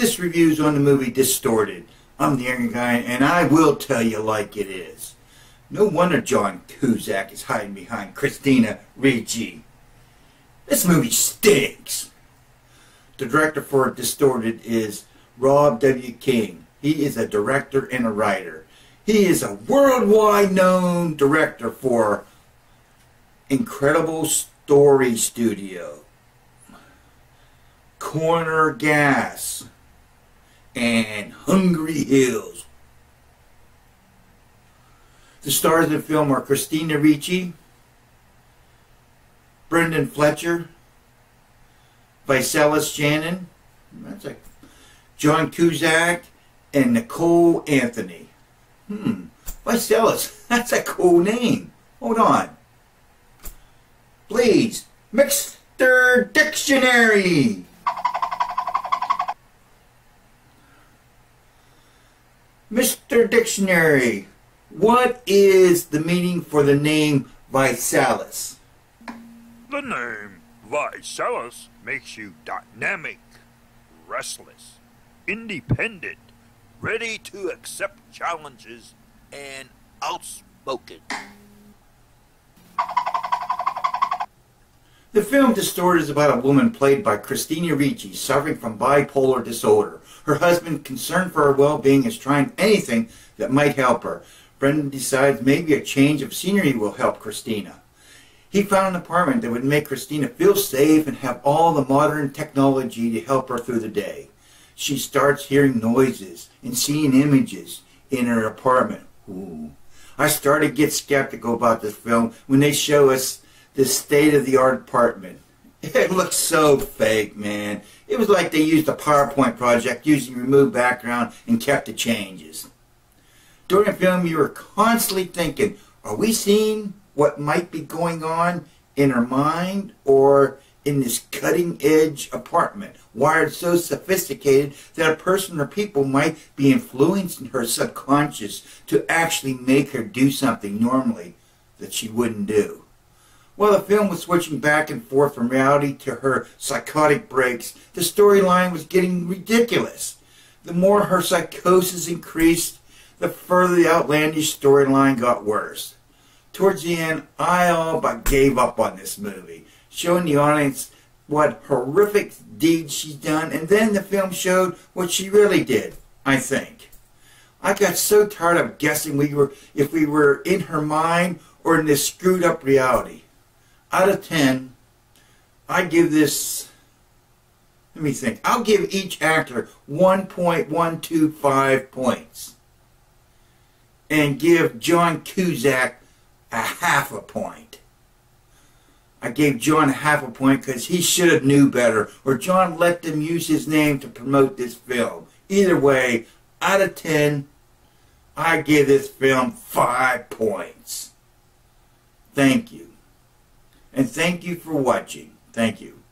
This review's on the movie Distorted. I'm the Angry Guy, and I will tell you like it is. No wonder John Cusack is hiding behind Christina Ricci. This movie stinks. The director for Distorted is Rob W. King. He is a director and a writer. He is a worldwide known director for Incredible Story Studio, Corner Gas, and Hungry Hills. The stars of the film are Christina Ricci, Brendan Fletcher, Visalis Shannon, John Cusack, and Nicole Anthony. Visalis, that's a cool name. Hold on. Please, Mr. Dictionary. Mr. Dictionary, what is the meaning for the name Visalis? The name Visalis makes you dynamic, restless, independent, ready to accept challenges, and outspoken. The film Distorted is about a woman played by Christina Ricci suffering from bipolar disorder. Her husband, concerned for her well-being, is trying anything that might help her. Brendan decides maybe a change of scenery will help Christina. He found an apartment that would make Christina feel safe and have all the modern technology to help her through the day. She starts hearing noises and seeing images in her apartment. I started to get skeptical about this film when they show us this state-of-the-art apartment. It looks so fake, man. It was like they used a PowerPoint project using removed background and kept the changes. During the film, you were constantly thinking, are we seeing what might be going on in her mind or in this cutting-edge apartment, wired so sophisticated that a person or people might be influencing her subconscious to actually make her do something normally that she wouldn't do. While the film was switching back and forth from reality to her psychotic breaks, the storyline was getting ridiculous. The more her psychosis increased, the further the outlandish storyline got worse. Towards the end, I all but gave up on this movie, showing the audience what horrific deeds she's done, and then the film showed what she really did, I think. I got so tired of guessing if we were in her mind or in this screwed up reality. Out of 10, I give this, let me think, I'll give each actor 1.125 points. And give John Cusack a half a point. I gave John half a point because he should have knew better, or John let them use his name to promote this film. Either way, out of 10, I give this film 5 points. Thank you. And thank you for watching. Thank you.